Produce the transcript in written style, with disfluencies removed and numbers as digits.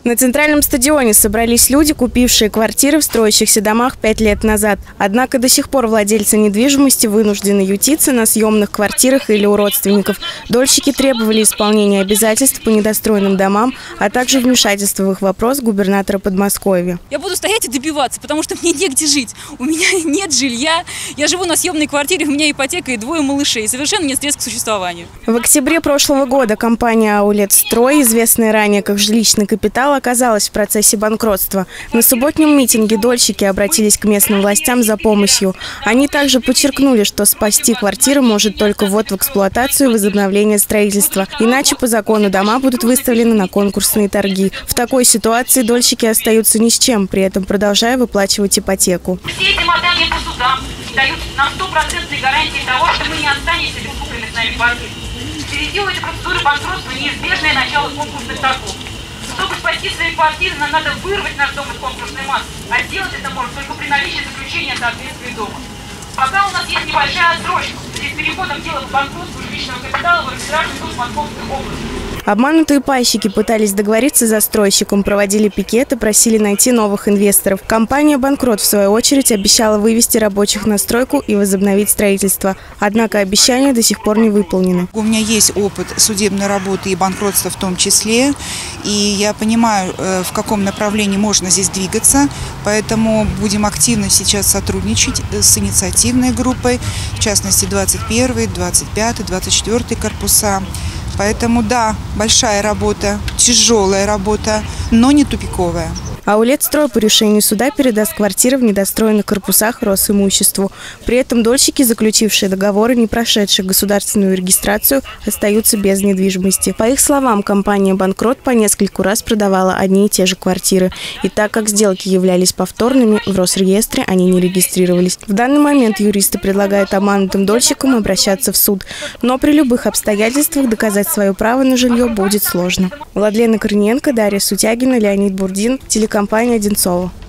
На центральном стадионе собрались люди, купившие квартиры в строящихся домах 5 лет назад. Однако до сих пор владельцы недвижимости вынуждены ютиться на съемных квартирах или у родственников. Дольщики требовали исполнения обязательств по недостроенным домам, а также вмешательства в их вопрос губернатора Подмосковья. Я буду стоять и добиваться, потому что мне негде жить. У меня нет жилья, я живу на съемной квартире, у меня ипотека и 2 малышей. Совершенно нет средств к существованию. В октябре прошлого года компания «Аулетстрой», известная ранее как «Жилищный капитал», оказалась в процессе банкротства. На субботнем митинге дольщики обратились к местным властям за помощью. Они также подчеркнули, что спасти квартиры может только ввод в эксплуатацию и возобновление строительства. Иначе по закону дома будут выставлены на конкурсные торги. В такой ситуации дольщики остаются ни с чем, при этом продолжая выплачивать ипотеку. Все эти мотания по судам дают нам 100% гарантии того, что мы не останемся без купленных с нами квартир. Впереди у этой процедуры банкротства неизбежное начало конкурсных торгов. Чтобы спасти свои квартиры, нам надо вырвать наш дом из конкурсной массы. А сделать это можно только при наличии заключения соответствия дома. Пока у нас есть небольшая отсрочка перед переходом дела по банкротству жилищного капитала в арбитражный суд Московской области. Обманутые пайщики пытались договориться с застройщиком, проводили пикеты, просили найти новых инвесторов. Компания «Банкрот», в свою очередь, обещала вывести рабочих на стройку и возобновить строительство. Однако обещания до сих пор не выполнены. У меня есть опыт судебной работы и банкротства в том числе. И я понимаю, в каком направлении можно здесь двигаться. Поэтому будем активно сейчас сотрудничать с инициативной группой, в частности 21, 25, 24 корпуса. Поэтому да, большая работа, тяжелая работа, но не тупиковая. «Аулетстрой» по решению суда передаст квартиры в недостроенных корпусах Росимуществу. При этом дольщики, заключившие договоры, не прошедшие государственную регистрацию, остаются без недвижимости. По их словам, компания «Банкрот» по нескольку раз продавала одни и те же квартиры. И так как сделки являлись повторными, в Росреестре они не регистрировались. В данный момент юристы предлагают обманутым дольщикам обращаться в суд. Но при любых обстоятельствах доказать свое право на жилье будет сложно. Владлена Корниенко, Дарья Сутягина, Леонид Бурдин, телекомпания «Одинцово».